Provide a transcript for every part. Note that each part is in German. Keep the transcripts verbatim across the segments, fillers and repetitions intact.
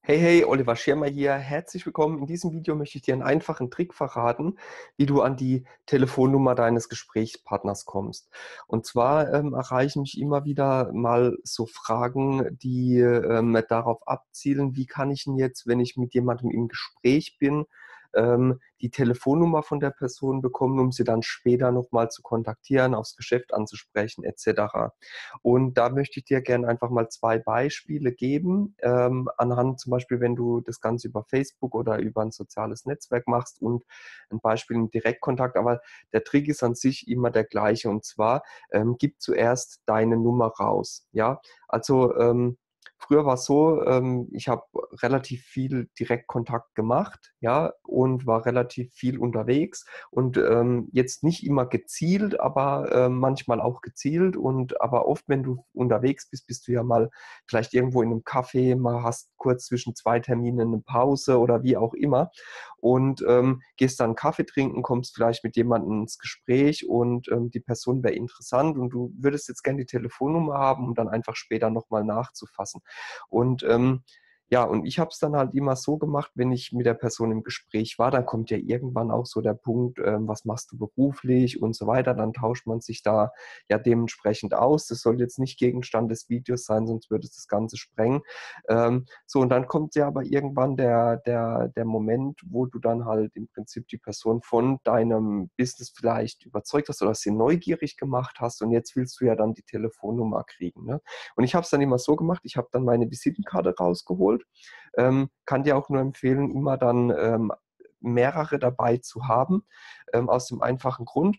Hey, hey, Oliver Schirmer hier. Herzlich willkommen. In diesem Video möchte ich dir einen einfachen Trick verraten, wie du an die Telefonnummer deines Gesprächspartners kommst. Und zwar ähm, erreichen mich immer wieder mal so Fragen, die ähm, darauf abzielen, wie kann ich denn jetzt, wenn ich mit jemandem im Gespräch bin, ähm, die Telefonnummer von der Person bekommen, um sie dann später nochmal zu kontaktieren, aufs Geschäft anzusprechen, et cetera. Und da möchte ich dir gerne einfach mal zwei Beispiele geben, ähm, anhand zum Beispiel, wenn du das Ganze über Facebook oder über ein soziales Netzwerk machst und ein Beispiel im Direktkontakt. Aber der Trick ist an sich immer der gleiche, und zwar ähm, gib zuerst deine Nummer raus. Ja, also ähm, früher war es so, ähm, ich habe relativ viel Direktkontakt gemacht, ja, und war relativ viel unterwegs und ähm, jetzt nicht immer gezielt, aber äh, manchmal auch gezielt. Und aber oft, wenn du unterwegs bist, bist du ja mal vielleicht irgendwo in einem Café, mal hast kurz zwischen zwei Terminen eine Pause oder wie auch immer und ähm, gehst dann Kaffee trinken, kommst vielleicht mit jemandem ins Gespräch und ähm, die Person wäre interessant und du würdest jetzt gerne die Telefonnummer haben, um dann einfach später nochmal nachzufassen. Und ähm, ja, und ich habe es dann halt immer so gemacht, wenn ich mit der Person im Gespräch war, dann kommt ja irgendwann auch so der Punkt, ähm, was machst du beruflich und so weiter. Dann tauscht man sich da ja dementsprechend aus. Das soll jetzt nicht Gegenstand des Videos sein, sonst würde es das Ganze sprengen. Ähm, so, und dann kommt ja aber irgendwann der, der, der Moment, wo du dann halt im Prinzip die Person von deinem Business vielleicht überzeugt hast oder sie neugierig gemacht hast, und jetzt willst du ja dann die Telefonnummer kriegen. Ne? Und ich habe es dann immer so gemacht, ich habe dann meine Visitenkarte rausgeholt. Ähm, kann dir auch nur empfehlen, immer dann ähm, mehrere dabei zu haben, ähm, aus dem einfachen Grund.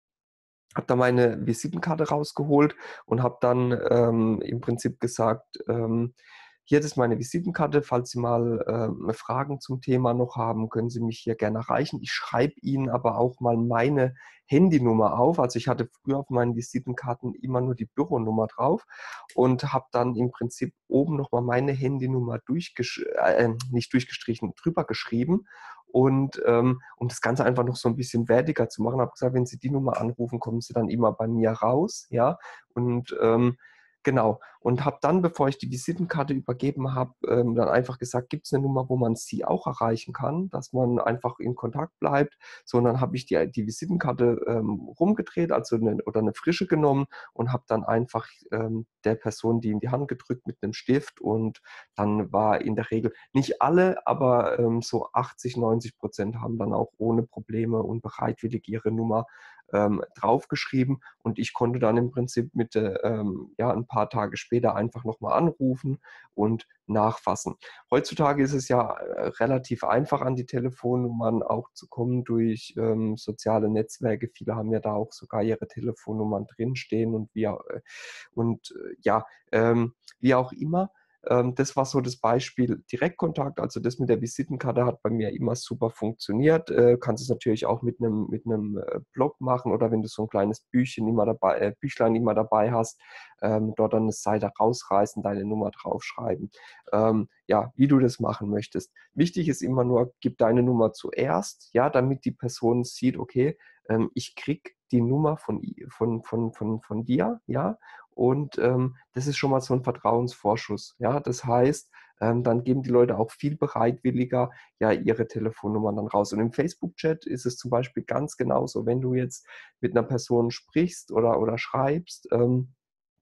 Habe da meine Visitenkarte rausgeholt und habe dann ähm, im Prinzip gesagt, ähm, hier, das ist meine Visitenkarte. Falls Sie mal ähm, Fragen zum Thema noch haben, können Sie mich hier gerne erreichen. Ich schreibe Ihnen aber auch mal meine Handynummer auf. Also ich hatte früher auf meinen Visitenkarten immer nur die Büronummer drauf und habe dann im Prinzip oben nochmal meine Handynummer durchgesch äh, nicht durchgestrichen, drüber geschrieben. Und ähm, um das Ganze einfach noch so ein bisschen wertiger zu machen, habe ich gesagt, wenn Sie die Nummer anrufen, kommen Sie dann immer bei mir raus, ja. Und ähm, genau. Und habe dann, bevor ich die Visitenkarte übergeben habe, ähm, dann einfach gesagt, gibt es eine Nummer, wo man Sie auch erreichen kann, dass man einfach in Kontakt bleibt. So, und dann habe ich die, die Visitenkarte ähm, rumgedreht, also eine, oder eine frische genommen und habe dann einfach ähm, der Person die in die Hand gedrückt mit einem Stift, und dann war in der Regel nicht alle, aber ähm, so achtzig, neunzig Prozent haben dann auch ohne Probleme und bereitwillig ihre Nummer ähm, draufgeschrieben, und ich konnte dann im Prinzip mit äh, ähm, ja, ein paar Tage später einfach nochmal anrufen und nachfassen. Heutzutage ist es ja äh, relativ einfach, an die Telefonnummern auch zu kommen durch ähm, soziale Netzwerke. Viele haben ja da auch sogar ihre Telefonnummern drinstehen und wie, äh, und äh, ja, ähm, wie auch immer. Ähm, das war so das Beispiel Direktkontakt. Also das mit der Visitenkarte hat bei mir immer super funktioniert. Äh, kannst es natürlich auch mit einem mit einem äh, Blog machen, oder wenn du so ein kleines Büchchen immer dabei, äh, Büchlein immer dabei hast, ähm, dort dann eine Seite rausreißen, deine Nummer draufschreiben. Ähm, ja, wie du das machen möchtest. Wichtig ist immer nur, gib deine Nummer zuerst, ja, damit die Person sieht, okay, ähm, ich krieg die Nummer von, von, von, von, von dir, ja, und ähm, das ist schon mal so ein Vertrauensvorschuss. Ja, das heißt, ähm, dann geben die Leute auch viel bereitwilliger ja ihre Telefonnummern dann raus. Und im Facebook-Chat ist es zum Beispiel ganz genauso, wenn du jetzt mit einer Person sprichst oder, oder schreibst. Ähm,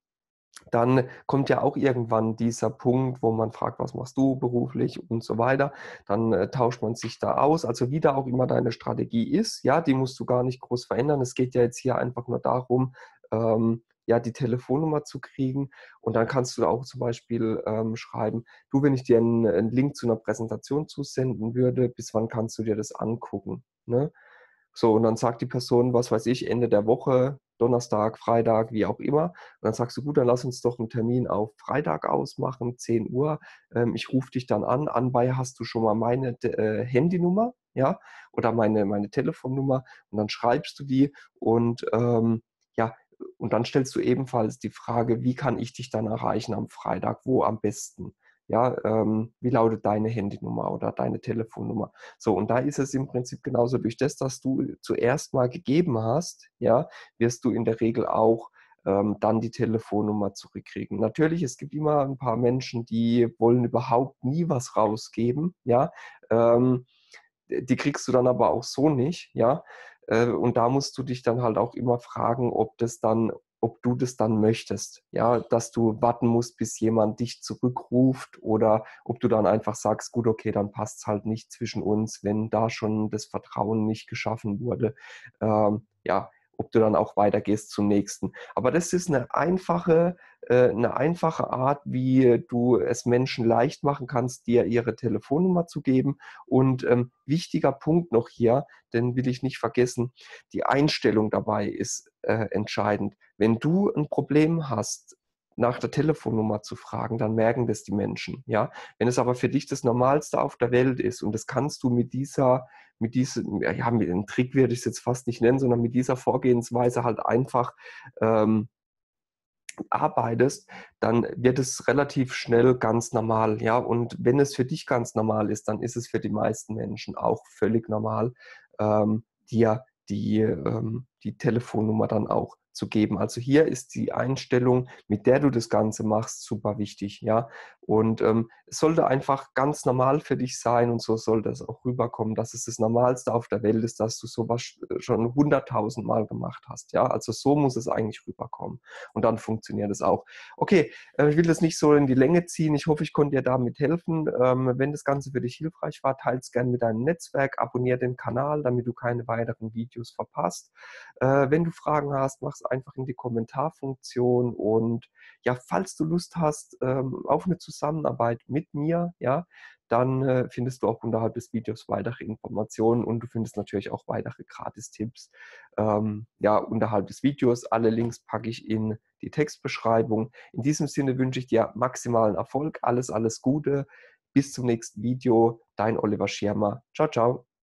dann kommt ja auch irgendwann dieser Punkt, wo man fragt, was machst du beruflich und so weiter. Dann äh, tauscht man sich da aus. Also wie da auch immer deine Strategie ist, ja, die musst du gar nicht groß verändern. Es geht ja jetzt hier einfach nur darum, ähm, ja, die Telefonnummer zu kriegen. Und dann kannst du auch zum Beispiel ähm, schreiben, du, wenn ich dir einen, einen Link zu einer Präsentation zusenden würde, bis wann kannst du dir das angucken? Ne? So, und dann sagt die Person, was weiß ich, Ende der Woche, Donnerstag, Freitag, wie auch immer. Und dann sagst du, gut, dann lass uns doch einen Termin auf Freitag ausmachen, zehn Uhr. Ähm, ich rufe dich dann an. Anbei hast du schon mal meine äh, Handynummer, ja, oder meine, meine Telefonnummer. Und dann schreibst du die und ähm, ja, und dann stellst du ebenfalls die Frage, wie kann ich dich dann erreichen am Freitag? Wo am besten? Ja, ähm, wie lautet deine Handynummer oder deine Telefonnummer? So, und da ist es im Prinzip genauso. Durch das, dass du zuerst mal gegeben hast, ja, wirst du in der Regel auch ähm, dann die Telefonnummer zurückkriegen. Natürlich, es gibt immer ein paar Menschen, die wollen überhaupt nie was rausgeben, ja. Ähm, die kriegst du dann aber auch so nicht, ja. Äh, und da musst du dich dann halt auch immer fragen, ob das dann ob du das dann möchtest, ja, dass du warten musst, bis jemand dich zurückruft oder ob du dann einfach sagst: „Gut, okay, dann passt's halt nicht zwischen uns“, wenn da schon das Vertrauen nicht geschaffen wurde. Ähm, ja, ob du dann auch weitergehst zum Nächsten. Aber das ist eine einfache äh, 'ne einfache Art, wie du es Menschen leicht machen kannst, dir ihre Telefonnummer zu geben. Und, ähm, wichtiger Punkt noch hier, den will ich nicht vergessen, die Einstellung dabei ist, äh, entscheidend. Wenn du ein Problem hast, nach der Telefonnummer zu fragen, dann merken das die Menschen, ja? Wenn es aber für dich das Normalste auf der Welt ist und das kannst du mit dieser mit diesem ja, ja, mit 'nem Trick werde ich's jetzt fast nicht nennen, sondern mit dieser Vorgehensweise halt einfach, ähm arbeitest, dann wird es relativ schnell ganz normal, ja. Und wenn es für dich ganz normal ist, dann ist es für die meisten Menschen auch völlig normal, ähm, dir die, ähm, die Telefonnummer dann auch zu geben. Also hier ist die Einstellung, mit der du das Ganze machst, super wichtig, ja. Und ähm, es sollte einfach ganz normal für dich sein und so sollte es auch rüberkommen, dass es das Normalste auf der Welt ist, dass du sowas schon hunderttausend Mal gemacht hast, ja. Also so muss es eigentlich rüberkommen. Und dann funktioniert es auch. Okay, äh, ich will das nicht so in die Länge ziehen. Ich hoffe, ich konnte dir damit helfen. Ähm, wenn das Ganze für dich hilfreich war, teile es gerne mit deinem Netzwerk, abonniere den Kanal, damit du keine weiteren Videos verpasst. Äh, wenn du Fragen hast, mach es einfach in die Kommentarfunktion und ja, falls du Lust hast ähm, auf eine Zusammenarbeit mit mir, ja, dann äh, findest du auch unterhalb des Videos weitere Informationen und du findest natürlich auch weitere Gratis-Tipps ähm, ja, unterhalb des Videos. Alle Links packe ich in die Textbeschreibung. In diesem Sinne wünsche ich dir maximalen Erfolg, alles, alles Gute. Bis zum nächsten Video. Dein Oliver Schirmer. Ciao, ciao.